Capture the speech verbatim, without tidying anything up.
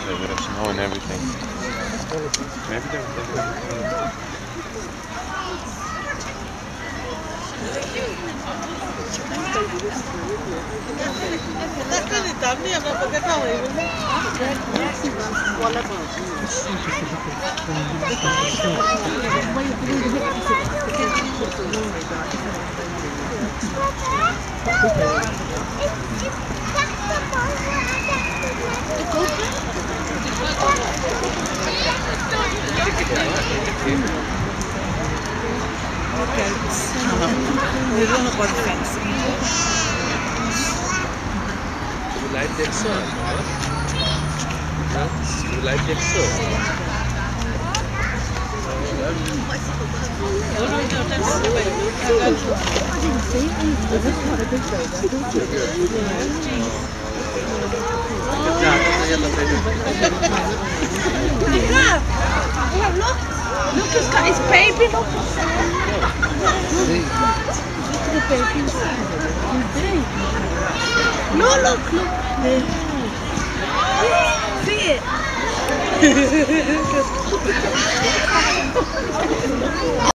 with snow and everything. Maybe they're Okay, we don't know what fence. You like that song? Huh? You like that song? Look, look, he's got his baby. Look, look at the baby inside. No, look, look. See it?